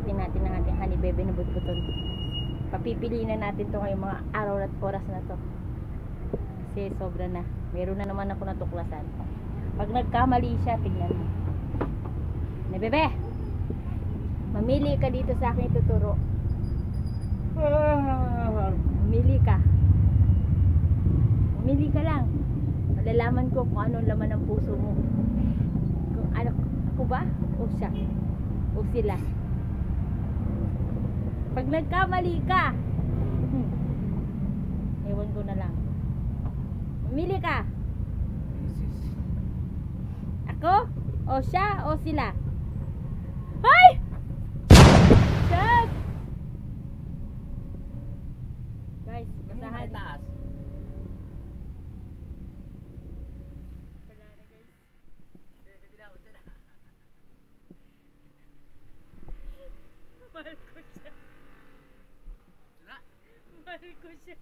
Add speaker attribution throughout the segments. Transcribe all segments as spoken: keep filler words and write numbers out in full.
Speaker 1: pupulutin natin ang ating honey bebe na butbuton. Papipiliin na natin to ngayong mga araw at oras na to. Kasi sobra na. Meron na naman ako natuklasan. Pag nagkamali siya, tingnan mo. Honey bebe, mamili ka dito sa akin ituturo. Mamili ka. Mamili ka lang. Malalaman ko kung ano laman ng puso mo. Kung ano, ako ba? O siya? O sila? Pag nagkamali ka, hmm, ewan ko na lang. Mamili ka. Ako? O siya? O sila? Ay! Shit! Guys, basahan. Mahal ko siya. Mahal ko siya.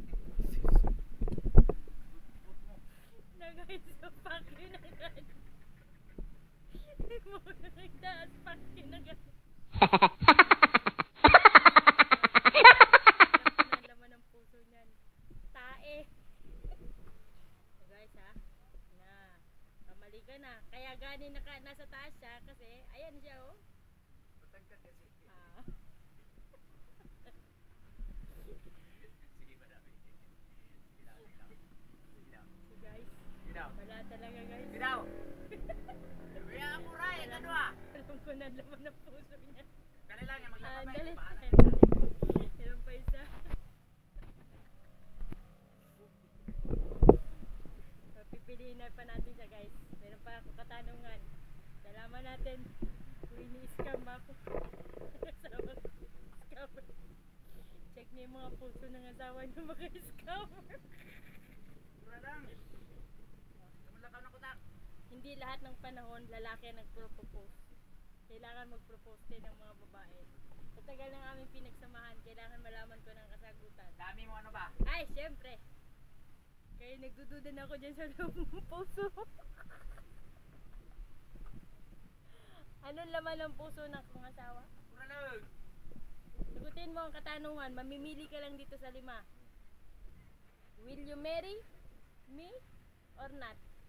Speaker 1: Nagay sa pakinagan. Hindi mo nagdaas pakinagan. Ang laman ng puso niyan. Tae. So guys ha. Na. Kamali ka na. Kaya gani naka, nasa taas siya kasi ayan siya oh. Wala talaga guys. Bitaw. Kuya ako ray, ano ah? Alam ko na laman ng puso niya. Dali lang yung maglapatay. Meron pa isa. So, pipiliin na pa natin siya guys. Meron pa ako katanungan. Dalaman natin kung ini-scam ba ako. Asawa ko. Scammer. Check niyo yung mga puso ng asawa niyo mga scammer. Pura lang. Hindi lahat ng panahon lalaki ang nagpropose. Kailangan mag-propose din ng mga babae. Sa tagal ng aming pinagsamahan, kailangan malaman ko ng kasagutan. Dami mo ano ba? Ay, syempre. Kaya nagdududa na ako dyan sa loob ng puso. Anong laman ng puso ng kong asawa? Sagutin mo ang katanungan. Mamimili ka lang dito sa lima. Will you marry me or not?